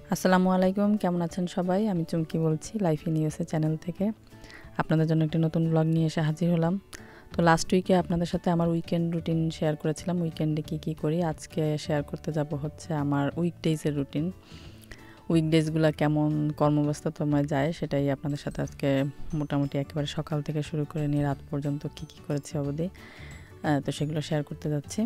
আসসালামু আলাইকুম, কেমন আছেন সবাই? আমি চুমকি বলছি লাইফ ইন ইউএসএ চ্যানেল থেকে। আপনাদের জন্য একটি নতুন ব্লগ নিয়ে এসে হাজির হলাম। তো লাস্ট উইকে আপনাদের সাথে আমার উইকেন্ড রুটিন শেয়ার করেছিলাম, উইকেন্ডে কী করি। আজকে শেয়ার করতে যাব হচ্ছে আমার উইকডেজের রুটিন। উইকডেজগুলো কেমন কর্মব্যস্ততায় যায় সেটাই আপনাদের সাথে আজকে মোটামুটি একেবারে সকাল থেকে শুরু করে নিয়ে রাত পর্যন্ত কী করেছি অবধি, তো সেগুলো শেয়ার করতে যাচ্ছি।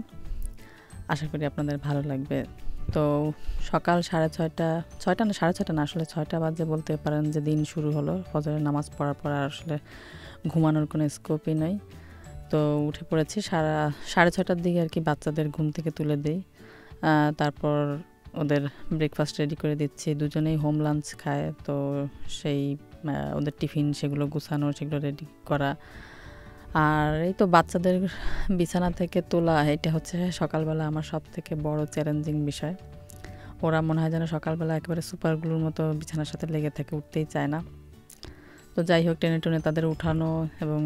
আশা করি আপনাদের ভালো লাগবে। তো সকাল 6:30 না 6:30 না, আসলে 6টা বাজে বলতে পারেন যে দিন শুরু হলো। ফজরের নামাজ পড়ার পর আর আসলে ঘুমানোর কোনো স্কোপই নেই। তো উঠে পড়েছি 6:30টার দিকে আর কি। বাচ্চাদের ঘুম থেকে তুলে দিই, তারপর ওদের ব্রেকফাস্ট রেডি করে দিচ্ছি। দুজনেই হোম লাঞ্চ খায়, তো সেই ওদের টিফিন সেগুলো গুছানো, সেগুলো রেডি করা। আর এই তো বাচ্চাদের বিছানা থেকে তোলা, এটা হচ্ছে সকালবেলা আমার সব থেকে বড় চ্যালেঞ্জিং বিষয়। ওরা মনে হয় যেন সকালবেলা একেবারে সুপারগুলোর মতো বিছানার সাথে লেগে থাকে, উঠতেই চায় না। তো যাই হোক, টেনে টুনে তাদের উঠানো এবং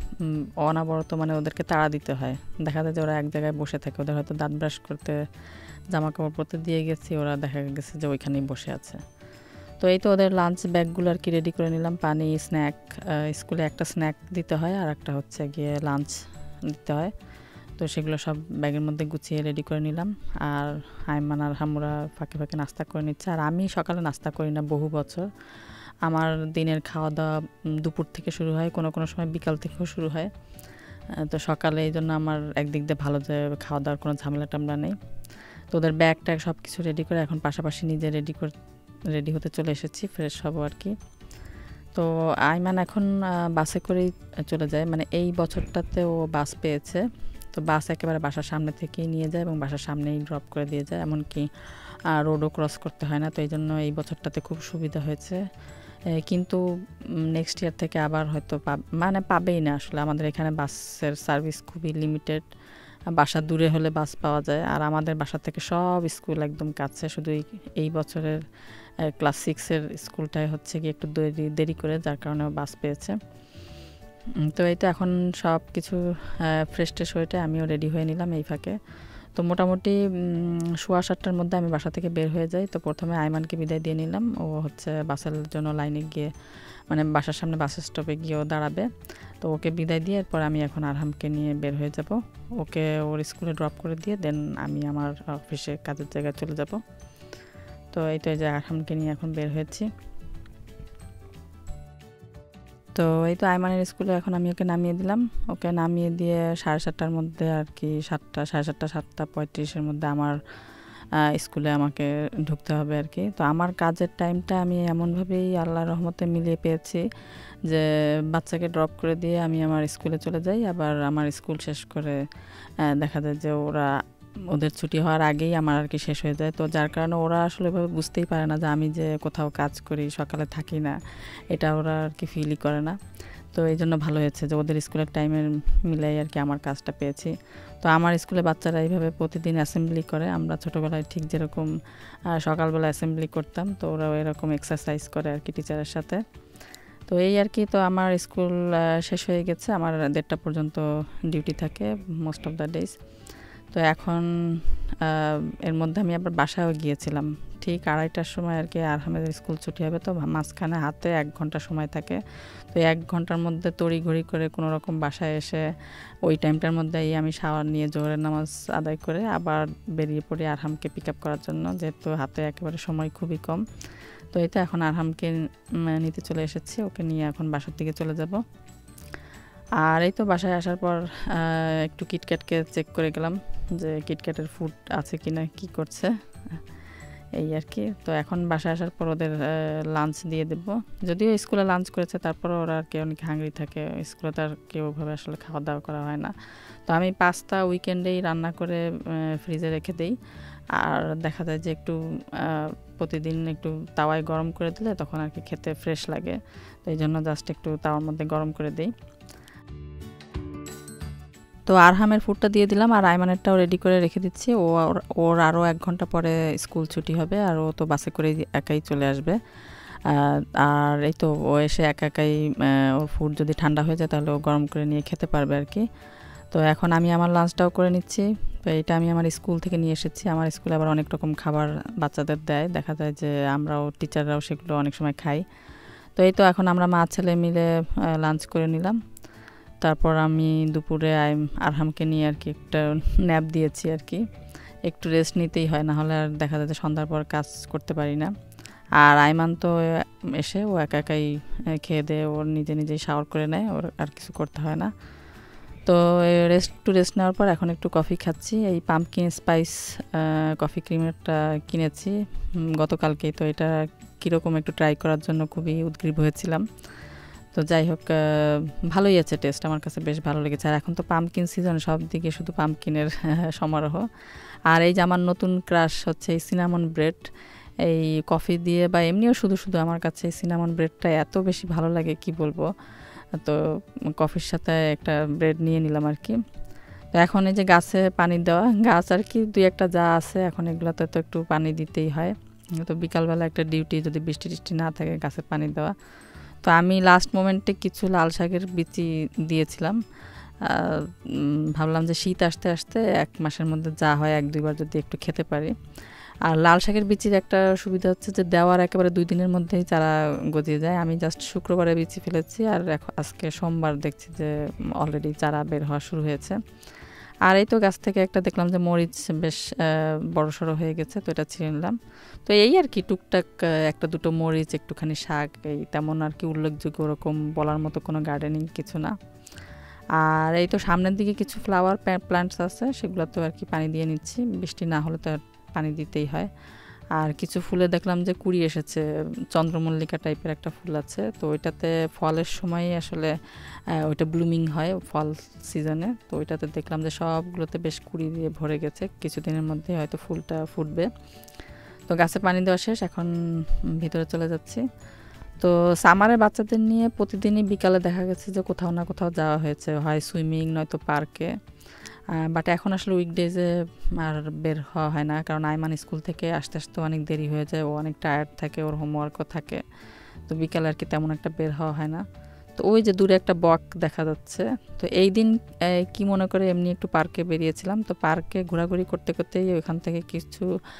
অনাবরত মানে ওদেরকে তাড়া দিতে হয়। দেখা যায় যে ওরা এক জায়গায় বসে থাকে, ওদের হয়তো দাঁত ব্রাশ করতে, জামা কাপড় পরতে দিয়ে গেছি, ওরা দেখা গেছে যে ওইখানেই বসে আছে। তো এই তো ওদের লাঞ্চ ব্যাগগুলো আর কি রেডি করে নিলাম। পানি, স্ন্যাক, স্কুলে একটা স্ন্যাক দিতে হয় আর একটা হচ্ছে গিয়ে লাঞ্চ দিতে হয়। তো সেগুলো সব ব্যাগের মধ্যে গুছিয়ে রেডি করে নিলাম। আর আয়মান আর হামুরা ফাঁকে ফাঁকে নাস্তা করে নিচ্ছে। আর আমি সকালে নাস্তা করি না বহু বছর। আমার দিনের খাওয়া দাওয়া দুপুর থেকে শুরু হয়, কোনো কোনো সময় বিকাল থেকেও শুরু হয়। তো সকালে এই জন্য আমার একদিক দিয়ে ভালো যে খাওয়া দাওয়ার কোনো ঝামেলা টামলা নেই। তো ওদের ব্যাগ ট্যাগ সব কিছু রেডি করে এখন পাশাপাশি নিজে রেডি হতে চলে এসেছি, ফ্রেশ হবো আর কি। তো আইমান এখন বাসে করেই চলে যায়, মানে এই বছরটাতে ও বাস পেয়েছে। তো বাস একেবারে বাসার সামনে থেকেই নিয়ে যায় এবং বাসার সামনেই ড্রপ করে দিয়ে যায়, এমনকি রোডও ক্রস করতে হয় না। তো এই জন্য এই বছরটাতে খুব সুবিধা হয়েছে। কিন্তু নেক্সট ইয়ার থেকে আবার হয়তো মানে পাবেই না। আসলে আমাদের এখানে বাসের সার্ভিস খুবই লিমিটেড। বাসা দূরে হলে বাস পাওয়া যায়, আর আমাদের বাসা থেকে সব স্কুল একদম কাছে। শুধু এই বছরের ক্লাস 6-এর স্কুলটাই হচ্ছে কি একটু দেরি করে, যার কারণে বাস পেয়েছে। তো এই তো এখন সব কিছু ফ্রেশ ট্রেশ হয়েটে আমিও রেডি হয়ে নিলাম এই ফাঁকে। তো মোটামুটি 7:15টার মধ্যে আমি বাসা থেকে বের হয়ে যাই। তো প্রথমে আয়মানকে বিদায় দিয়ে নিলাম, ও হচ্ছে বাসের জন্য লাইনে গিয়ে, মানে বাসার সামনে বাস স্টপে গিয়েও দাঁড়াবে। তো ওকে বিদায় দিয়ে এরপর আমি এখন আরহামকে নিয়ে বের হয়ে যাব। ওকে ওর স্কুলে ড্রপ করে দিয়ে দেন আমি আমার অফিসে কাজের জায়গায় চলে যাব। তো এইটাই যে আরহামকে নিয়ে এখন বের হয়েছি। তো এই তো আয়মানের স্কুলে এখন আমি ওকে নামিয়ে দিলাম। ওকে নামিয়ে দিয়ে 7:30টার মধ্যে আর কি, 7টা, 7:30, 7:35-এর মধ্যে আমার স্কুলে আমাকে ঢুকতে হবে আর কি। তো আমার কাজের টাইমটা আমি এমনভাবেই আল্লাহর রহমতে মিলিয়ে পেয়েছি যে বাচ্চাকে ড্রপ করে দিয়ে আমি আমার স্কুলে চলে যাই, আবার আমার স্কুল শেষ করে দেখা যায় যে ওদের ছুটি হওয়ার আগেই আমার আর কি শেষ হয়ে যায়। তো যার কারণে ওরা আসলে এভাবে বুঝতেই পারে না যে আমি যে কোথাও কাজ করি, সকালে থাকি না, এটা ওরা আর কি ফিলই করে না। তো এই জন্য ভালো হয়েছে যে ওদের স্কুলের টাইমের মিলাই আর কি আমার কাজটা পেয়েছি। তো আমার স্কুলে বাচ্চারা এইভাবে প্রতিদিন অ্যাসেম্বলি করে। আমরা ছোটোবেলায় ঠিক যেরকম সকালবেলা অ্যাসেম্বলি করতাম, তো ওরাও এরকম এক্সারসাইজ করে আর কি টিচারের সাথে। তো এই আর কি। তো আমার স্কুল শেষ হয়ে গেছে, আমার 1:30টা পর্যন্ত ডিউটি থাকে মোস্ট অফ দ্য ডেজ। তো এখন এর মধ্যে আমি আবার বাসায়ও গিয়েছিলাম ঠিক 2:30টার সময় আর কি। আরহামেদের স্কুল ছুটি হবে, তো মাঝখানে হাতে 1 ঘন্টা সময় থাকে। তো 1 ঘন্টার মধ্যে তড়িঘড়ি করে কোনো রকম বাসায় এসে ওই টাইমটার মধ্যেই আমি শাওয়ার নিয়ে জোহরের নামাজ আদায় করে আবার বেরিয়ে পড়ি আরহামকে পিক আপ করার জন্য, যেহেতু হাতে একেবারে সময় খুবই কম। তো এই তো এখন আরহামকে নিতে চলে এসেছি, ওকে নিয়ে এখন বাসার দিকে চলে যাব। আর এই তো বাসায় আসার পর একটু কিটক্যাটকে চেক করে গেলাম যে কিটক্যাটের ফুড আছে কিনা, কি করছে, এই আর কি। তো এখন বাসায় আসার পর ওদের লাঞ্চ দিয়ে দেবো। যদিও স্কুলে লাঞ্চ করেছে, তারপরে ওরা আর কি অনেক হাঙ্গরি থাকে, স্কুলে তো আর কেউভাবে আসলে খাওয়া দাওয়া করা হয় না। তো আমি পাস্তা উইকেন্ডেই রান্না করে ফ্রিজে রেখে দিই। আর দেখা যায় যে একটু প্রতিদিন একটু তাওয়ায় গরম করে দিলে তখন আর কি খেতে ফ্রেশ লাগে। তো এই জন্য জাস্ট একটু তাওয়ার মধ্যে গরম করে দিই। তো আরহামের ফুডটা দিয়ে দিলাম, আর আয়মানেরটাও রেডি করে রেখে দিচ্ছি। ওর আরও 1 ঘন্টা পরে স্কুল ছুটি হবে, আর ও তো বাসে করে একাই চলে আসবে। আর এই তো ও এসে একাই ওর ফুড যদি ঠান্ডা হয়ে যায় তাহলে ও গরম করে নিয়ে খেতে পারবে আর কি। তো এখন আমি আমার লাঞ্চটাও করে নিচ্ছি। তো এটা আমি আমার স্কুল থেকে নিয়ে এসেছি। আমার স্কুলে আবার অনেক রকম খাবার বাচ্চাদের দেয়, দেখা যায় যে আমরাও টিচাররাও সেগুলো অনেক সময় খাই। তো এই তো এখন আমরা মা ছেলে মিলে লাঞ্চ করে নিলাম। তারপর আমি দুপুরে আরহামকে নিয়ে আর কি একটা ন্যাপ দিয়েছি আর কি, একটু রেস্ট নিতেই হয়, না হলে আর দেখা যায় যে সন্ধ্যার পর কাজ করতে পারি না। আর আইমান তো এসে ও একা একাই খেয়ে দিয়ে ওর নিজে নিজেই শাওয়ার করে নেয়, ওর আর কিছু করতে হয় না। তো রেস্ট নেওয়ার পর এখন একটু কফি খাচ্ছি। এই পাম্পকিন স্পাইস কফি ক্রিমেরটা কিনেছি গতকালকেই। তো এটা কীরকম একটু ট্রাই করার জন্য খুবই উদ্গ্রীব হয়েছিলাম। তো যাই হোক, ভালোই আছে টেস্ট, আমার কাছে বেশ ভালো লেগেছে। আর এখন তো পাম্পকিন সিজন, সব দিকে শুধু পাম্পকিনের সমারোহ। আর এই যে আমার নতুন ক্রাশ হচ্ছে এই সিনামন ব্রেড, এই কফি দিয়ে বা এমনিও শুধু শুধু আমার কাছে এই সিনামন ব্রেডটা এত বেশি ভালো লাগে কি বলবো। তো কফির সাথে একটা ব্রেড নিয়ে নিলাম আর কি। তো এখন এই যে গাছে পানি দেওয়া, গাছ আর কি দুই একটা যা আছে এখন এগুলোতে তো একটু পানি দিতেই হয়। তো বিকালবেলা একটা ডিউটি, যদি বৃষ্টি টিষ্টি না থাকে গাছে পানি দেওয়া। তো আমি লাস্ট মোমেন্টে কিছু লাল শাকের বিচি দিয়েছিলাম। ভাবলাম যে শীত আসতে আসতে 1 মাসের মধ্যে যা হয় 1-2 বার যদি একটু খেতে পারি। আর লাল শাকের বিচির একটা সুবিধা হচ্ছে যে দেওয়ার একেবারে 2 দিনের মধ্যেই চারা গজিয়ে যায়। আমি জাস্ট শুক্রবারে বিচি ফেলেছি, আর আজকে সোমবার দেখছি যে অলরেডি চারা বের হওয়া শুরু হয়েছে। আর এই তো গাছ থেকে একটা দেখলাম যে মরিচ বেশ বড়সড় হয়ে গেছে, তো এটা ছিঁড়ে নিলাম। তো এই আর কি টুকটাক একটা দুটো মরিচ, একটুখানি শাক, এই তেমন আর কি উল্লেখযোগ্য ওরকম বলার মতো কোনো গার্ডেনিং কিছু না। আর এই তো সামনের দিকে কিছু ফ্লাওয়ার প্ল্যান্টস আছে, সেগুলো তো আর কি পানি দিয়ে নিচ্ছি, বৃষ্টি না হলে তো আর পানি দিতেই হয়। আর কিছু ফুলে দেখলাম যে কুড়ি এসেছে, চন্দ্রমল্লিকা টাইপের একটা ফুল আছে, তো ওইটাতে ফলের সময় আসলে ওইটা ব্লুমিং হয় ফল সিজনে। তো ওইটাতে দেখলাম যে সবগুলোতে বেশ কুড়ি দিয়ে ভরে গেছে, কিছুদিনের মধ্যে হয়তো ফুলটা ফুটবে। তো গাছে পানি দেওয়া শেষ, এখন ভিতরে চলে যাচ্ছি। তো সামারে বাচ্চাদের নিয়ে প্রতিদিনই বিকালে দেখা গেছে যে কোথাও না কোথাও যাওয়া হয়েছে, হয় সুইমিং নয়তো পার্কে। বাট এখন আসলে উইকডেজে আর বের হওয়া হয় না, কারণ আইমান স্কুল থেকে আসতে আসতে অনেক দেরি হয়ে যায়, ও অনেক টায়ার্ড থাকে, ওর হোমওয়ার্কও থাকে। তো বিকালে আর কি তেমন একটা বের হওয়া হয় না। তো ওই যে দূরে একটা বক দেখা যাচ্ছে। তো এই দিন কি মনে করে এমনি একটু পার্কে বেরিয়েছিলাম। তো পার্কে ঘোরাঘুরি করতে করতেই ওইখান থেকে কিছু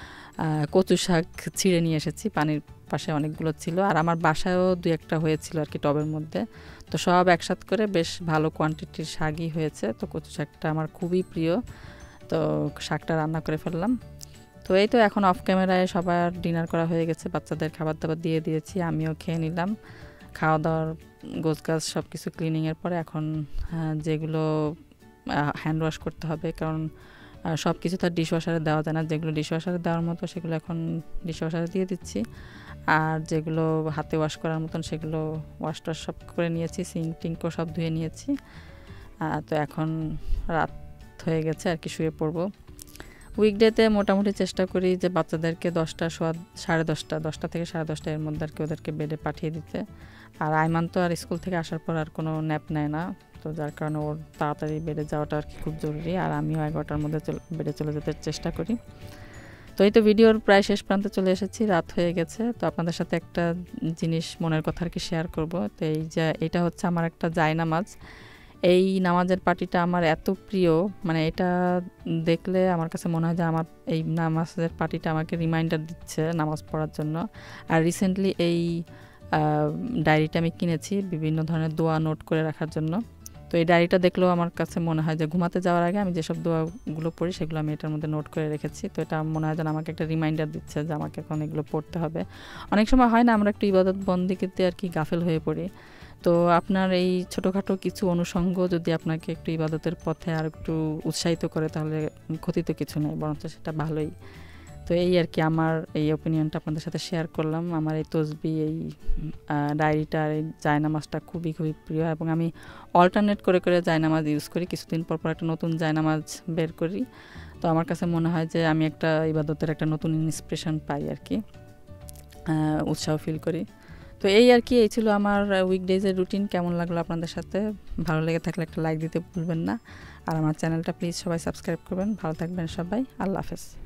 কচু শাক ছিঁড়ে নিয়ে এসেছি, পানির পাশে অনেকগুলো ছিল। আর আমার বাসায়ও 2-1টা হয়েছিল আর কি টবের মধ্যে। তো সব একসাথে করে বেশ ভালো কোয়ান্টিটির শাকই হয়েছে। তো কচু শাকটা আমার খুবই প্রিয়, তো শাকটা রান্না করে ফেললাম। তো এই তো এখন অফ ক্যামেরায় সবার ডিনার করা হয়ে গেছে, বাচ্চাদের খাবার দাবার দিয়ে দিয়েছি, আমিও খেয়ে নিলাম। খাওয়া দাওয়ার গোছগাছ সব কিছু ক্লিনিংয়ের পরে এখন যেগুলো হ্যান্ড ওয়াশ করতে হবে, কারণ সব কিছু তার ডিশওয়াশারে দেওয়া যায় না, যেগুলো ডিশওয়াশারে দেওয়ার মতো সেগুলো এখন ডিশওয়াশারে দিয়ে দিচ্ছি। আর যেগুলো হাতে ওয়াশ করার মতন সেগুলো ওয়াশ টাশ সব করে নিয়েছি, সিঙ্ক টিঙ্কও সব ধুয়ে নিয়েছি। তো এখন রাত হয়ে গেছে আর কি, শুয়ে পড়বো। উইকডেতে মোটামুটি চেষ্টা করি যে বাচ্চাদেরকে 10টা সাড়ে 10টা থেকে সাড়ে 10টা এর মধ্যে আর কি ওদেরকে বেডে পাঠিয়ে দিতে। আর আইমান তো আর স্কুল থেকে আসার পর আর কোনো ন্যাপ নেয় না, তো যার কারণে ওর তাড়াতাড়ি বেডে যাওয়াটা আর কি খুব জরুরি। আর আমিও 11টার মধ্যে বেডে চলে যেতে চেষ্টা করি। তো এই তো ভিডিওর প্রায় শেষ প্রান্তে চলে এসেছি, রাত হয়ে গেছে। তো আপনাদের সাথে একটা জিনিস মনের কথা আর কি শেয়ার করব। তো এই যে এটা হচ্ছে আমার একটা জায়নামাজ। এই নামাজের পার্টিটা আমার এত প্রিয়, মানে এটা দেখলে আমার কাছে মনে হয় যে আমার এই নামাজের পার্টিটা আমাকে রিমাইন্ডার দিচ্ছে নামাজ পড়ার জন্য। আর রিসেন্টলি এই ডায়েরিটা আমি কিনেছি বিভিন্ন ধরনের দোয়া নোট করে রাখার জন্য। তো এই ডায়েরিটা দেখলেও আমার কাছে মনে হয় যে ঘুমাতে যাওয়ার আগে আমি যেসব দোয়াগুলো পড়ি সেগুলো আমি এটার মধ্যে নোট করে রেখেছি। তো এটা মনে হয় যেন আমাকে একটা রিমাইন্ডার দিচ্ছে যে আমাকে এখন এগুলো পড়তে হবে। অনেক সময় হয় না আমরা একটু ইবাদত বন্দেগীতে আর কি গাফেল হয়ে পড়ি। তো আপনার এই ছোটোখাটো কিছু অনুষঙ্গ যদি আপনাকে একটু ইবাদতের পথে আর একটু উৎসাহিত করে, তাহলে ক্ষতি তো কিছু নেই, বরঞ্চ সেটা ভালোই। তো এই আর কি আমার এই অপিনিয়নটা আপনাদের সাথে শেয়ার করলাম। আমার এই তসবি, এই ডায়েরিটা আর এই জায়নামাজটা খুবই খুবই প্রিয়, এবং আমি অল্টারনেট করে করে জায়নামাজ ইউজ করি। কিছুদিন পর পর একটা নতুন জায়নামাজ বের করি। তো আমার কাছে মনে হয় যে আমি একটা ইবাদতের একটা নতুন ইন্সপিরেশন পাই আর কি, উৎসাহ ফিল করি। তো এই আর কি, এই ছিল আমার উইকডেজের রুটিন। কেমন লাগলো আপনাদের সাথে? ভালো লেগে থাকলে একটা লাইক দিতে ভুলবেন না। আর আমার চ্যানেলটা প্লিজ সবাই সাবস্ক্রাইব করবেন। ভালো থাকবেন সবাই, আল্লাহ হাফেজ।